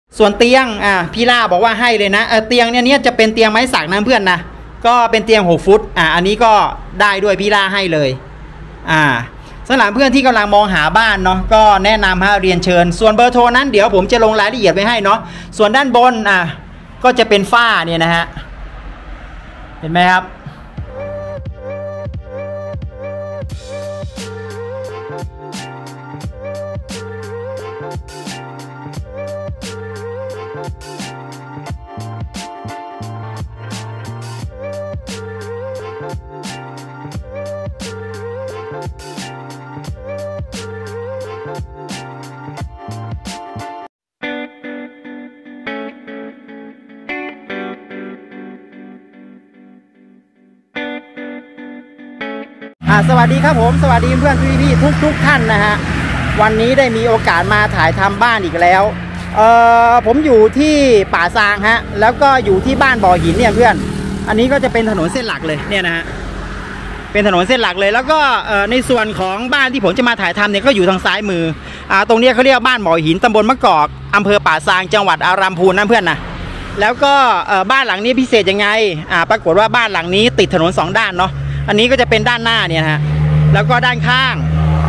ส่วนเตียงพี่ล่าบอกว่าให้เลยนะเตียงเนี่ยจะเป็นเตียงไม้สักนะเพื่อนนะก็เป็นเตียง6 ฟุตอันนี้ก็ได้ด้วยพี่ล่าให้เลยสำหรับเพื่อนที่กำลังมองหาบ้านเนาะก็แนะนำเรียนเชิญส่วนเบอร์โทรนั้นเดี๋ยวผมจะลงรายละเอียดไว้ให้เนาะส่วนด้านบนก็จะเป็นฝ้าเนี่ยนะฮะเห็นไหมครับสวัสดีครับผมสวัสดีเพื่อนพี่ทุกท่านนะฮะวันนี้ได้มีโอกาสมาถ่ายทำบ้านอีกแล้วผมอยู่ที่ป่าซางฮะแล้วก็อยู่ที่บ้านบ่อหินเนี่ยเพื่อนอันนี้ก็จะเป็นถนนเส้นหลักเลยเนี่ยนะฮะเป็นถนนเส้นหลักเลยแล้วก็ในส่วนของบ้านที่ผมจะมาถ่ายทำเนี่ยก็อยู่ทางซ้ายมือตรงนี้เขาเรียกบ้านบ่อหินตำบลมะกอกอำเภอป่าซางจังหวัดอารัมพูนนะเพื่อนนะแล้วก็บ้านหลังนี้พิเศษยังไงปรากฏว่าบ้านหลังนี้ติดถนน2 ด้านเนาะอันนี้ก็จะเป็นด้านหน้าเนี่ยฮะแล้วก็ด้านข้าง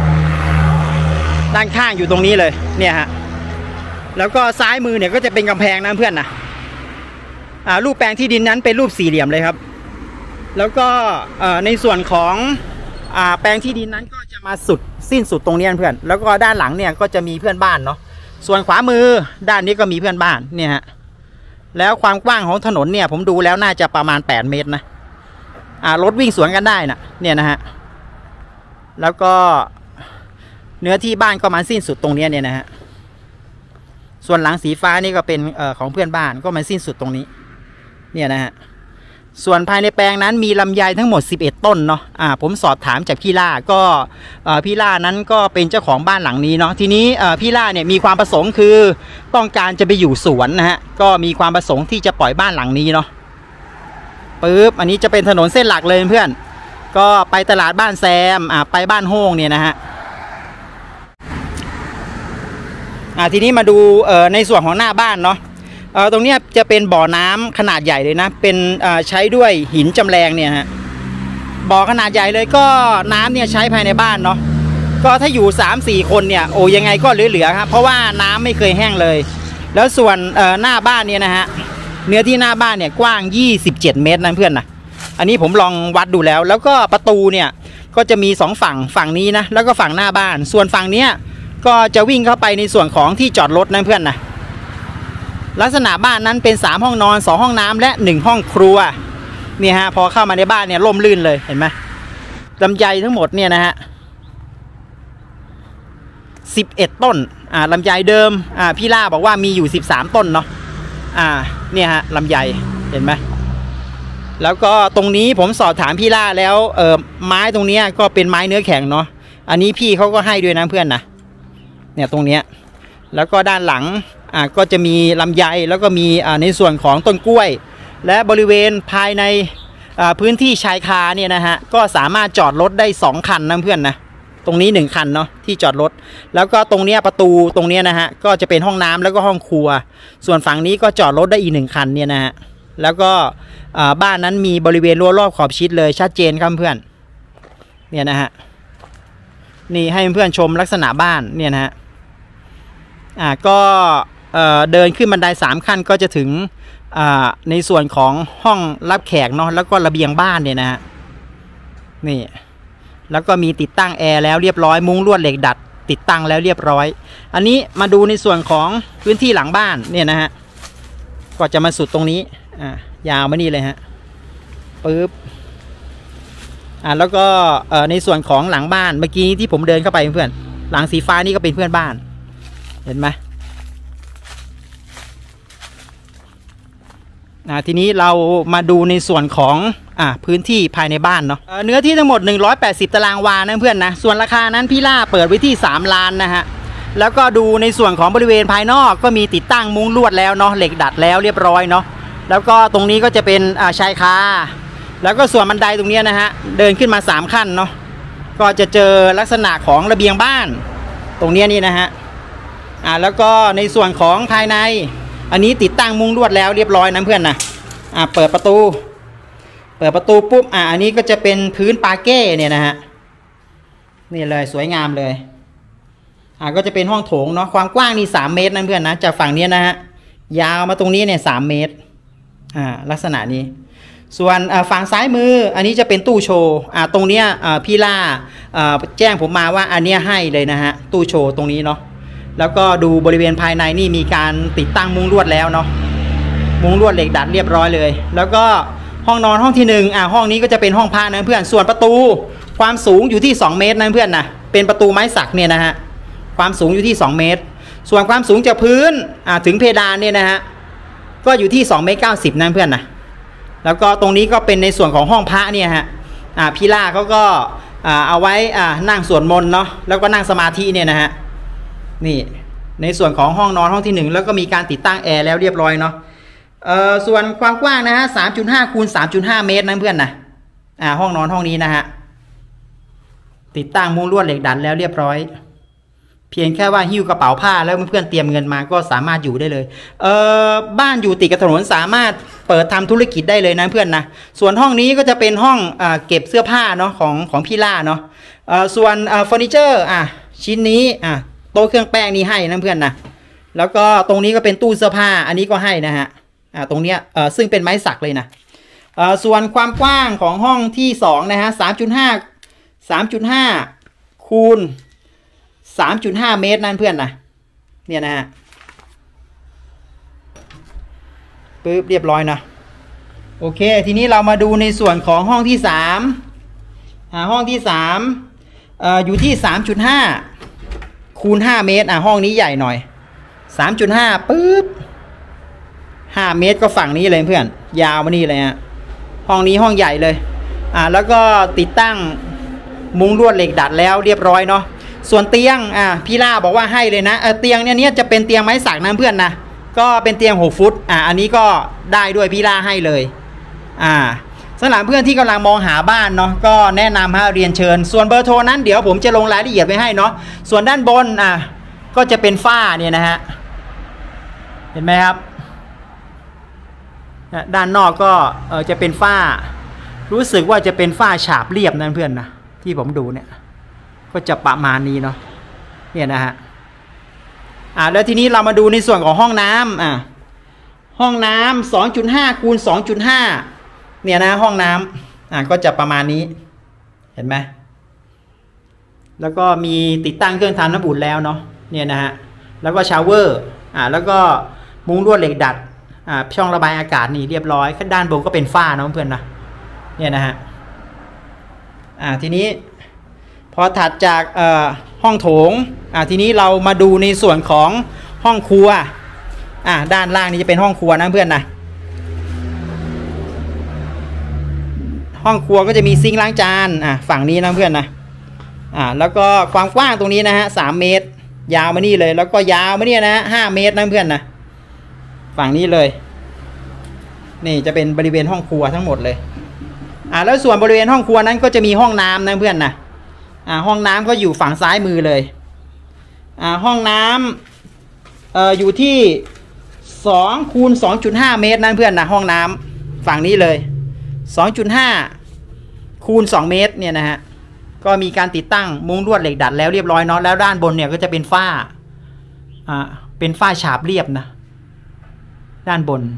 อยู่ตรงนี้เลยเนี่ยฮะแล้วก็ซ้ายมือเนี่ยก็จะเป็นกำแพงนะเพื่อนนะรูปแปลงที่ดินนั้นเป็นรูปสี่เหลี่ยมเลยครับแล้วก็ในส่วนของแปลงที่ดินนั้นก็จะมาสิ้นสุดตรงนี้เพื่อนแล้วก็ด้านหลังเนี่ยก็จะมีเพื่อนบ้านเนาะส่วนขวามือด้านนี้ก็มีเพื่อนบ้านเนี่ยฮะแล้วความกว้างของถนนเนี่ยผมดูแล้วน่าจะประมาณ8 เมตรนะรถวิ่งสวนกันได้นะเนี่ยนะฮะแล้วก็เนื้อที่บ้านก็มาสิ้นสุดตรงนี้เนี่ยนะฮะส่วนหลังสีฟ้านี่ก็เป็นของเพื่อนบ้านก็มาสิ้นสุดตรงนี้เนี่ยนะฮะส่วนภายในแปลงนั้นมีลำไยทั้งหมด11 ต้นเนาะผมสอบถามจากพี่ล่าก็พี่ล่านั้นก็เป็นเจ้าของบ้านหลังนี้เนาะทีนี้พี่ล่าเนี่ยมีความประสงค์คือต้องการจะไปอยู่สวนนะฮะก็มีความประสงค์ที่จะปล่อยบ้านหลังนี้เนาะปึ๊บอันนี้จะเป็นถนนเส้นหลักเลยเพื่อนก็ไปตลาดบ้านแซมไปบ้านโฮงเนี่ยนะฮะทีนี้มาดูในส่วนของหน้าบ้านเนาะตรงนี้จะเป็นบ่อน้ำขนาดใหญ่เลยนะเป็นใช้ด้วยหินจำแรงเนี่ยฮะบ่อขนาดใหญ่เลยก็น้ำเนี่ยใช้ภายในบ้านเนาะก็ถ้าอยู่ 3-4 คนเนี่ยโอ้ยังไงก็เหลือครับเพราะว่าน้ำไม่เคยแห้งเลยแล้วส่วนหน้าบ้านเนี่ยนะฮะเนื้อที่หน้าบ้านเนี่ยกว้าง27 เมตรนะเพื่อนนะอันนี้ผมลองวัดดูแล้วก็ประตูเนี่ยก็จะมี2 ฝั่งนี้นะแล้วก็ฝั่งหน้าบ้านส่วนฝั่งเนี้ยก็จะวิ่งเข้าไปในส่วนของที่จอดรถนะเพื่อนนะลักษณะบ้านนั้นเป็น3 ห้องนอน2 ห้องน้ำและ1 ห้องครัวนี่ฮะพอเข้ามาในบ้านเนี่ยร่มรื่นเลยเห็นไหมลำไยทั้งหมดเนี่ยนะฮะ11 ต้นลำไยเดิมพี่ล่าบอกว่ามีอยู่13 ต้นเนาะเนี่ยฮะลำไยเห็นไหมแล้วก็ตรงนี้ผมสอบถามพี่ล่าแล้วไม้ตรงนี้ก็เป็นไม้เนื้อแข็งเนาะอันนี้พี่เขาก็ให้ด้วยนะเพื่อนนะเนี่ยตรงเนี้ยแล้วก็ด้านหลังก็จะมีลำไยแล้วก็มีในส่วนของต้นกล้วยและบริเวณภายในพื้นที่ชายคาเนี่ยนะฮะก็สามารถจอดรถได้2 คันนะเพื่อนนะตรงนี้1 คันเนาะที่จอดรถแล้วก็ตรงเนี้ยประตูตรงเนี้ยนะฮะก็จะเป็นห้องน้ำแล้วก็ห้องครัวส่วนฝั่งนี้ก็จอดรถได้อีก1 คันเนี่ยนะฮะแล้วก็บ้านนั้นมีบริเวณรั้วรอบขอบชิดเลยชัดเจนครับเพื่อนเนี่ยนะฮะนี่ให้เพื่อนชมลักษณะบ้านเนี่ยนะฮะก็เดินขึ้นบันได3 ขั้นก็จะถึงในส่วนของห้องรับแขกเนาะแล้วก็ระเบียงบ้านเนี่ยนะฮะนี่แล้วก็มีติดตั้งแอร์แล้วเรียบร้อยมุ้งลวดเหล็กดัดติดตั้งแล้วเรียบร้อยอันนี้มาดูในส่วนของพื้นที่หลังบ้านเนี่ยนะฮะก็จะมาสุดตรงนี้ยาวมานี่เลยฮะปึ๊บแล้วก็ในส่วนของหลังบ้านเมื่อกี้ที่ผมเดินเข้าไปเพื่อนหลังสีฟ้านี่ก็เป็นเพื่อนบ้านเห็นไหมทีนี้เรามาดูในส่วนของพื้นที่ภายในบ้านเนาะเนื้อที่ทั้งหมด180 ตารางวานะเพื่อนนะส่วนราคานั้นพี่ล่าเปิดไว้ที่3 ล้านนะฮะแล้วก็ดูในส่วนของบริเวณภายนอกก็มีติดตั้งมุ้งลวดแล้วเนาะเหล็กดัดแล้วเรียบร้อยเนาะแล้วก็ตรงนี้ก็จะเป็นชายคาแล้วก็ส่วนบันไดตรงนี้นะฮะเดินขึ้นมา3 ขั้นเนาะก็จะเจอลักษณะของระเบียงบ้านตรงนี้นี่นะฮะแล้วก็ในส่วนของภายในอันนี้ติดตั้งมุ้งลวดแล้วเรียบร้อยนะเพื่อนนะเปิดประตูปุ๊บอันนี้ก็จะเป็นพื้นปาเก้เนี่ยนะฮะนี่เลยสวยงามเลยก็จะเป็นห้องโถงเนาะความกว้างนี่3 เมตรนะเพื่อนนะจากฝั่งนี้นะฮะยาวมาตรงนี้เนี่ย3 เมตรลักษณะนี้ส่วนฝั่งซ้ายมืออันนี้จะเป็นตู้โชว์ตรงเนี้ยพี่ล่าแจ้งผมมาว่าอันเนี้ยให้เลยนะฮะตู้โชว์ตรงนี้เนาะแล้วก็ดูบริเวณภายในนี่มีการติดตั้งมุ้งลวดแล้วเนาะมุ้งลวดเหล็กดัดเรียบร้อยเลยแล้วก็ห้องนอนห้องที่1ห้องนี้ก็จะเป็นห้องพระนะเพื่อนส่วนประตูความสูงอยู่ที่2 เมตรนะเพื่อนนะเป็นประตูไม้สักเนี่ยนะฮะความสูงอยู่ที่2 เมตรส่วนความสูงจากพื้นถึงเพดานเนี่ยนะฮะก็อยู่ที่2 เมตร 90นะเพื่อนนะแล้วก็ตรงนี้ก็เป็นในส่วนของห้องพระเนี่ยฮะพี่ล่าเขาก็เอาไว้นั่งสวดมนต์เนาะแล้วก็นั่งสมาธิเนี่ยนะฮะนี่ในส่วนของห้องนอนห้องที่1แล้วก็มีการติดตั้งแอร์แล้วเรียบร้อยเนาะส่วนความกว้างนะฮะ 3.5 คูณ 3.5 เมตรนะเพื่อนนะห้องนอนห้องนี้นะฮะติดตั้งมุ้งลวดเหล็กดัดแล้วเรียบร้อยเพียงแค่ว่าหิ้วกระเป๋าผ้าแล้วเพื่อนเตรียมเงินมาก็สามารถอยู่ได้เลยบ้านอยู่ติดกับถนนสามารถเปิดทำธุรกิจได้เลยนะเพื่อนนะส่วนห้องนี้ก็จะเป็นห้องเก็บเสื้อผ้าเนาะของพี่ล่าเนาะส่วนเฟอร์นิเจอร์ชิ้นนี้โต๊ะเครื่องแป้งนี่ให้นะเพื่อนนะแล้วก็ตรงนี้ก็เป็นตู้เสื้อผ้าอันนี้ก็ให้นะฮะตรงเนี้ยซึ่งเป็นไม้สักเลยนะส่วนความกว้างของห้องที่2นะฮะ 3.5 คูณ 3.5 เมตรนั่นเพื่อนนะเนี่ยนะฮะปึ๊บเรียบร้อยนะโอเคทีนี้เรามาดูในส่วนของห้องที่3ห้องที่3อยู่ที่ 3.5 คูณ 5 เมตรห้องนี้ใหญ่หน่อย 3.5 ปึ๊บ5 เมตรก็ฝั่งนี้เลยเพื่อนยาวมานี่เลยฮะห้องนี้ห้องใหญ่เลยแล้วก็ติดตั้งมุ้งลวดเหล็กดัดแล้วเรียบร้อยเนาะส่วนเตียงพี่ล่าบอกว่าให้เลยนะเตียงเนี่ยจะเป็นเตียงไม้สักนะเพื่อนนะก็เป็นเตียง6 ฟุตอันนี้ก็ได้ด้วยพี่ล่าให้เลยสำหรับเพื่อนที่กำลังมองหาบ้านเนาะก็แนะนำเรียนเชิญส่วนเบอร์โทรนั้นเดี๋ยวผมจะลงรายละเอียดไว้ให้เนาะส่วนด้านบนก็จะเป็นฝ้าเนี่ยนะฮะเห็นไหมครับด้านนอกก็จะเป็นฝ้ารู้สึกว่าจะเป็นฝ้าฉาบเรียบนะเพื่อนนะที่ผมดูเนี่ยก็จะประมาณนี้เนาะเนี่ยนะฮะแล้วทีนี้เรามาดูในส่วนของห้องน้ำห้องน้ำ 2.5 คูณ 2.5 เนี่ยนะห้องน้ำก็จะประมาณนี้เห็นไหมแล้วก็มีติดตั้งเครื่องทำน้ำอุ่นแล้วเนาะเนี่ยนะฮะแล้วก็ชาวเวอร์แล้วก็มุ้งลวดเหล็กดัดช่องระบายอากาศนี่เรียบร้อยด้านบนก็เป็นฝ้าเนาะเพื่อนนะเนี่ยนะฮะทีนี้พอถัดจากห้องโถงทีนี้เรามาดูในส่วนของห้องครัวด้านล่างนี้จะเป็นห้องครัวนะเพื่อนนะห้องครัวก็จะมีซิงค์ล้างจานฝั่งนี้นะเพื่อนนะแล้วก็ความกว้างตรงนี้นะฮะ3 เมตรยาวมานี่เลยแล้วก็ยาวมาเนี่ยนะ5 เมตรนะเพื่อนนะฝั่งนี้เลยนี่จะเป็นบริเวณห้องครัวทั้งหมดเลยแล้วส่วนบริเวณห้องครัวนั้นก็จะมีห้องน้ำนะเพื่อนนะห้องน้ำก็อยู่ฝั่งซ้ายมือเลยห้องน้ำอยู่ที่2 คูณ 2.5 เมตรนั่นเพื่อนนะห้องน้ำฝั่งนี้เลย 2.5 คูณ 2 เมตรเนี่ยนะฮะก็มีการติดตั้งมุ้งลวดเหล็กดัดแล้วเรียบร้อยเนาะแล้วด้านบนเนี่ยก็จะเป็นฝ้าเป็นฝ้าฉาบเรียบนะด้านบน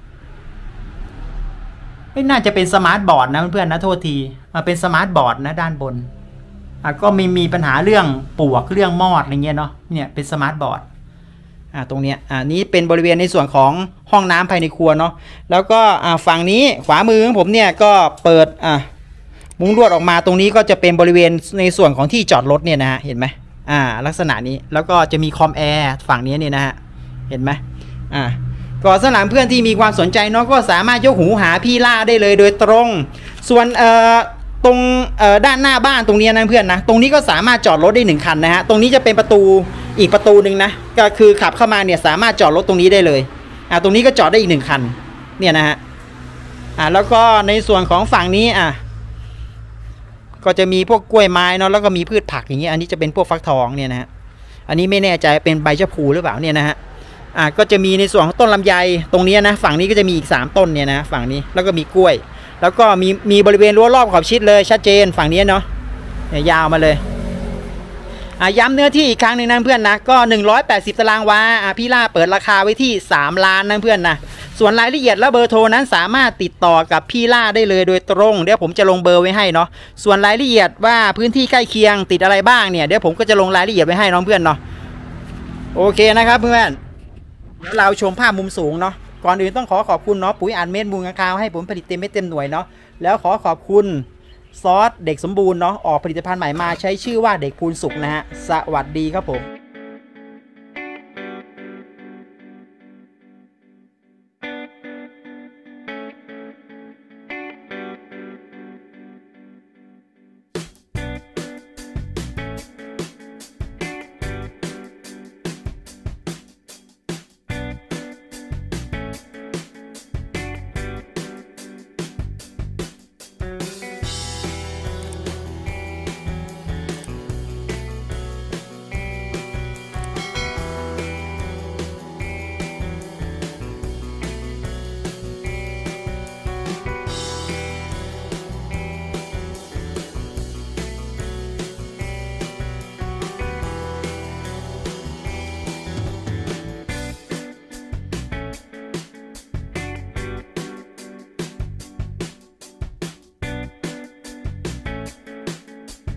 ไม่น่าจะเป็นสมาร์ทบอร์ดนะเพื่อนๆนะโทษทีเป็นสมาร์ทบอร์ดนะด้านบนก็มีปัญหาเรื่องปวกเรื่องมอดอะไรเงี้ยเนาะเนี่ยเป็นสมาร์ทบอร์ดตรงเนี้ยนี้เป็นบริเวณในส่วนของห้องน้ำภายในครัวเนาะแล้วก็ฝั่งนี้ขวามือของผมเนี่ยก็เปิดมุ้งลวดออกมาตรงนี้ก็จะเป็นบริเวณในส่วนของที่จอดรถเนี่ยนะฮะเห็นไหมลักษณะนี้แล้วก็จะมีคอมแอร์ฝั่งนี้เนี่ยนะฮะเห็นไหมก็สำหรับเพื่อนที่มีความสนใจเนาะก็สามารถยกหูหาพี่ล่าได้เลยโดยตรงส่วนตรงด้านหน้าบ้านตรงนี้นะเพื่อนนะตรงนี้ก็สามารถจอดรถได้1 คันนะฮะตรงนี้จะเป็นประตูอีกประตูหนึ่งนะก็คือขับเข้ามาเนี่ยสามารถจอดรถตรงนี้ได้เลยตรงนี้ก็จอดได้อีก1 คันเนี่ยนะฮะแล้วก็ในส่วนของฝั่งนี้ก็จะมีพวกกล้วยไม้เนาะแล้วก็มีพืชผักอย่างเงี้ยอันนี้จะเป็นพวกฟักทองเนี่ยนะฮะอันนี้ไม่แน่ใจเป็นใบชะพูหรือเปล่าเนี่ยนะฮะก็จะมีในส่วนของต้นลำไยตรงนี้นะฝั่งนี้ก็จะมีอีก3ต้นเนี่ยนะฝั่งนี้แล้วก็มีกล้วยแล้วก็มีบริเวณรั้วรอบขอบชิดเลยชัดเจนฝั่งนี้เนาะยาวมาเลยย้ำเนื้อที่อีกครั้งหนึ่งนะเพื่อนนะก็180ตารางวาพี่ล่าเปิดราคาไว้ที่3 ล้านนะเพื่อนนะส่วนรายละเอียดและเบอร์โทรนั้นสามารถติดต่อกับพี่ล่าได้เลยโดยตรงเดี๋ยวผมจะลงเบอร์ไว้ให้เนาะส่วนรายละเอียดว่าพื้นที่ใกล้เคียงติดอะไรบ้างเนี่ยเดี๋ยวผมก็จะลงรายละเอียดไว้ให้น้องเพื่อนเนาะโอเคนะครับเพื่อนเดี๋ยวเราชมภาพมุมสูงเนาะก่อนอื่นต้องขอบคุณเนาะปุ๋ยอัดเม็ดมูลค้างให้ผมผลิตเต็มเม็ดเต็มหน่วยเนาะแล้วขอบคุณซอสเด็กสมบูรณ์เนาะออกผลิตภัณฑ์ใหม่มาใช้ชื่อว่าเด็กพูนสุกนะฮะสวัสดีครับผม